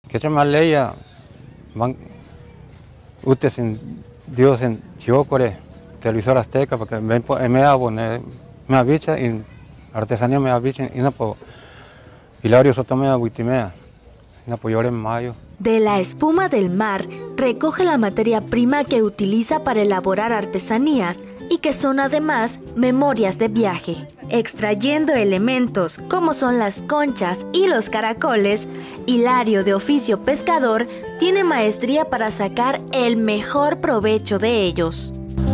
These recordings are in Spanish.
Que se me leía, van, usted sin Dios en Chiócore, televisor azteca, porque me aboné, me avicha y artesanía me avicha y no puedo. Hilario Sotomea, Huitimea, no puedo llorar en mayo. De la espuma del mar recoge la materia prima que utiliza para elaborar artesanías y que son además memorias de viaje. Extrayendo elementos como son las conchas y los caracoles, Hilario, de oficio pescador, tiene maestría para sacar el mejor provecho de ellos.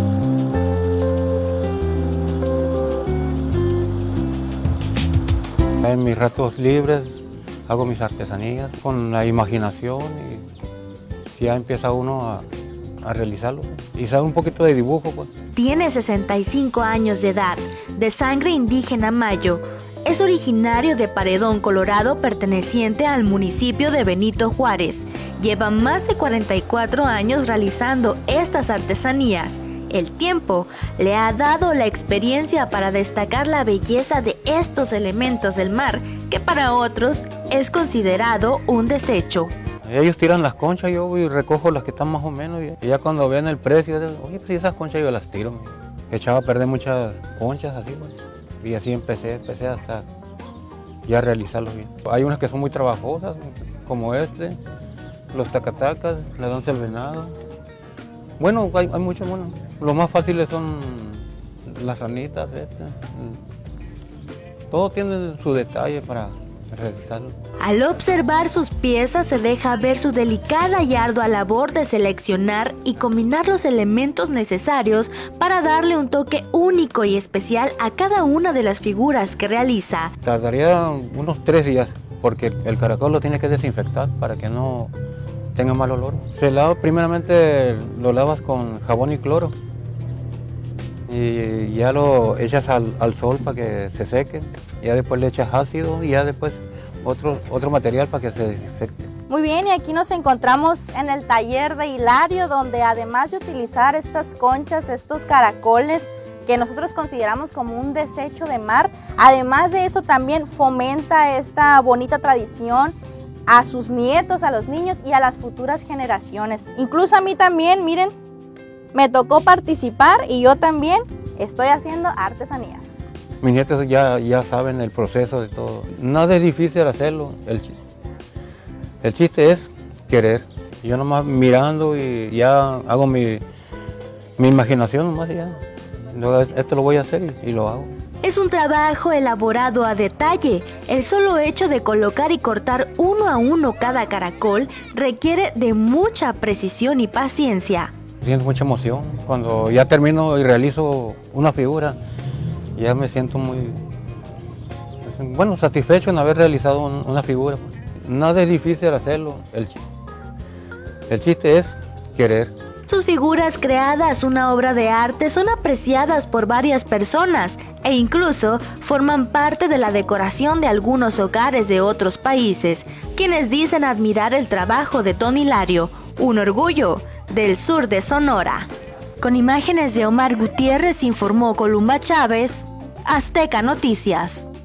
En mis ratos libres hago mis artesanías con la imaginación y ya empieza uno a realizarlo y sabe un poquito de dibujo, pues. Tiene 65 años de edad, de sangre indígena mayo. Es originario de Paredón, Colorado, perteneciente al municipio de Benito Juárez. Lleva más de 44 años realizando estas artesanías. El tiempo le ha dado la experiencia para destacar la belleza de estos elementos del mar, que para otros es considerado un desecho. Ellos tiran las conchas, yo voy y recojo las que están más o menos, y ya cuando ven el precio, oye, pues esas conchas yo las tiro. Echaba a perder muchas conchas así, pues. Y así empecé hasta ya realizarlos bien. Hay unas que son muy trabajosas, como los tacatacas, la danza del venado. Bueno, hay muchos, bueno. Los más fáciles son las ranitas, Todo tiene su detalle para realizarlo. Al observar sus piezas se deja ver su delicada y ardua labor de seleccionar y combinar los elementos necesarios para darle un toque único y especial a cada una de las figuras que realiza. Tardaría unos 3 días porque el caracol lo tiene que desinfectar para que no tenga mal olor. Se lava, primeramente lo lavas con jabón y cloro y ya lo echas al sol para que se seque, ya después le echas ácido y ya después otro material para que se desinfecte. Muy bien, y aquí nos encontramos en el taller de Hilario, donde además de utilizar estas conchas, estos caracoles que nosotros consideramos como un desecho de mar, además de eso también fomenta esta bonita tradición a sus nietos, a los niños y a las futuras generaciones. Incluso a mí también, miren, me tocó participar y yo también estoy haciendo artesanías. Mis nietos ya saben el proceso de todo. Nada es difícil hacerlo. El chiste es querer. Yo nomás mirando y ya hago mi imaginación nomás y ya. Esto lo voy a hacer y lo hago. Es un trabajo elaborado a detalle. El solo hecho de colocar y cortar uno a uno cada caracol requiere de mucha precisión y paciencia. Siento mucha emoción. Cuando ya termino y realizo una figura, ya me siento muy, bueno, satisfecho en haber realizado una figura. Nada es difícil hacerlo. El chiste es querer. Sus figuras creadas, una obra de arte, son apreciadas por varias personas e incluso forman parte de la decoración de algunos hogares de otros países, quienes dicen admirar el trabajo de Don Hilario, un orgullo del sur de Sonora. Con imágenes de Omar Gutiérrez informó Columba Chávez, Azteca Noticias.